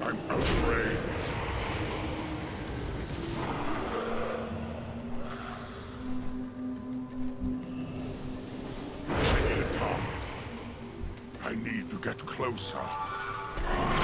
I'm out of range. I need a target. I need to get closer.